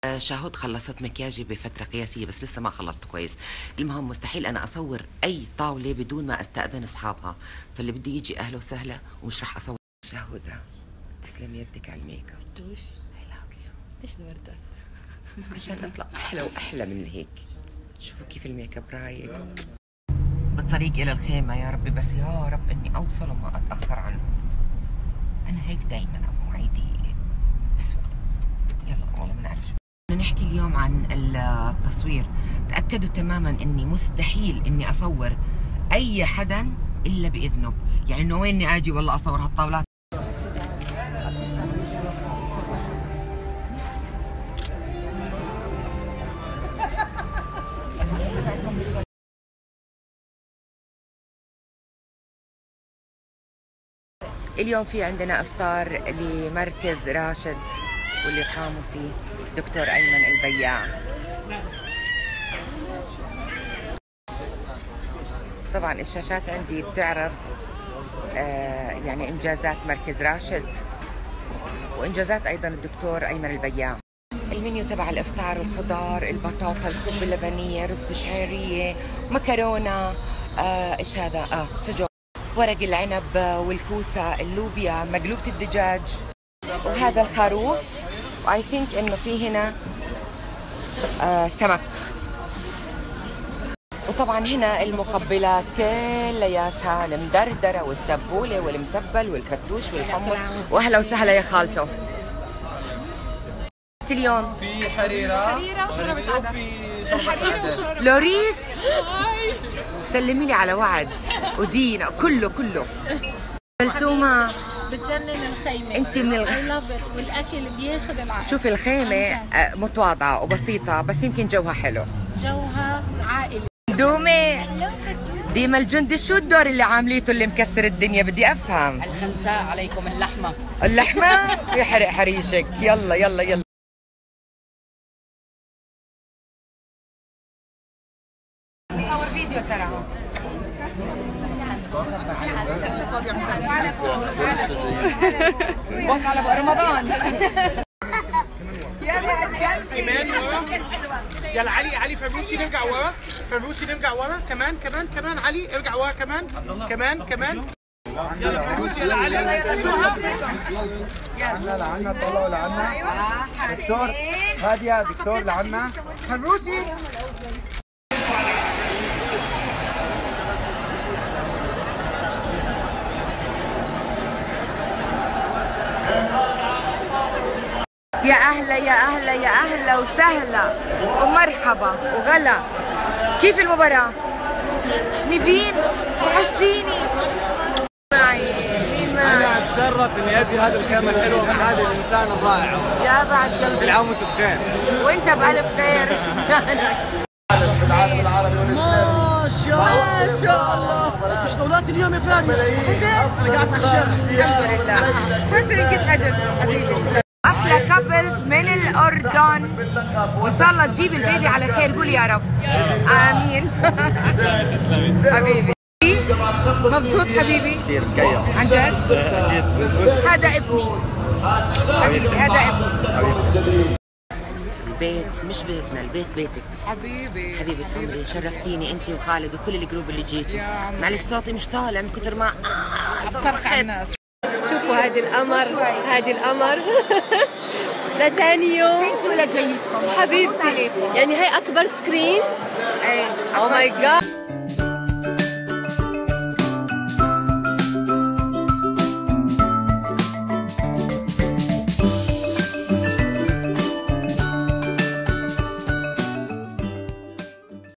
شاهد خلصت مكياجي بفترة قياسية بس لسه ما خلصت كويس. المهم مستحيل أنا أصور أي طاولة بدون ما أستأذن أصحابها، فاللي بده يجي أهلا وسهلا ومش رح أصور. شاهدة تسلم يدك على الميك اب. دوش I love you. ايش الوردات؟ عشان أطلع أحلى وأحلى من هيك. شوفوا كيف الميك اب رايق. بالطريق إلى الخيمة يا ربي، بس يا رب إني أوصل وما أتأخر عنهم. أنا هيك دايما مواعيدي أسوأ. يلا والله ما نعرف شو بدنا نحكي اليوم عن التصوير. تأكدوا تماما إني مستحيل إني أصور أي حدا إلا بإذنه، يعني إنه ويني أجي والله أصور هالطاولات. اليوم في عندنا افطار لمركز راشد واللي قاموا فيه دكتور ايمن البياع. طبعا الشاشات عندي بتعرض يعني انجازات مركز راشد وانجازات ايضا الدكتور ايمن البياع. المنيو تبع الافطار: الخضار، البطاطا، الكبة اللبنية، رز بشعرية، مكرونة، ايش هذا؟ سجق، ورق العنب والكوسة، اللوبيا، مقلوبة الدجاج، وهذا الخروف، واي ثينك انه في هنا سمك. وطبعا هنا المقبلات كلياتها المدردرة والتبولة والمتبل والفتوش والحمص. واهلا وسهلا يا خالته. اليوم في حريرة وشوربة عدس. في شوربة عدس. لوريس سلمي لي على وعد ودينا كله. بلسومة بتجنن الخيمة. انت من والاكل بياخذ العقل. شوفي الخيمة متواضعة وبسيطة بس يمكن جوها حلو. جوها عائلي. دومي ديما الجندي، شو الدور اللي عامليته اللي مكسر الدنيا؟ بدي افهم. الخمساء عليكم اللحمة. اللحمة يحرق حريشك. يلا صور فيديو ترى هون. بص على ابو رمضان. يلا علي فردوسي نرجع ورا كمان علي ارجع ورا كمان يلا فردوسي يلا علي شوها لعنا طلعوا لعنا دكتور هادية دكتور لعنا فردوسي. يا أهلا وسهلا ومرحبا وغلا. كيف المباراة؟ نيفين وحشتيني. مين معي؟ أنا أتشرف إني أجي هذه الخيمة الحلوة من هذا الإنسان الرائع. يا بعد قلبي. كل عام وأنتم بخير. وأنت بألف خير. ما شاء الله. مش طولات اليوم يا فادي. أنا قاعد على الشارع. الحمد لله. بس لقيت حجز حبيبي. أحلى كابلز من الأردن، وإن شاء الله تجيب البيبي على خير. قول يا رب. آمين. حبيبي مبسوط حبيبي؟ كثير مكيف. عن جد؟ هذا ابني حبيبي، هذا ابني. البيت مش بيتنا، البيت بيتك حبيبة عمري. شرفتيني انت وخالد وكل الجروب اللي جيتوا. معلش صوتي مش طالع من كثر ما صرخ على الناس. شوفوا هذه القمر لثاني يوم. ولا جيتكم حبيبتي يعني هاي اكبر سكرين. ايه او ماي جاد.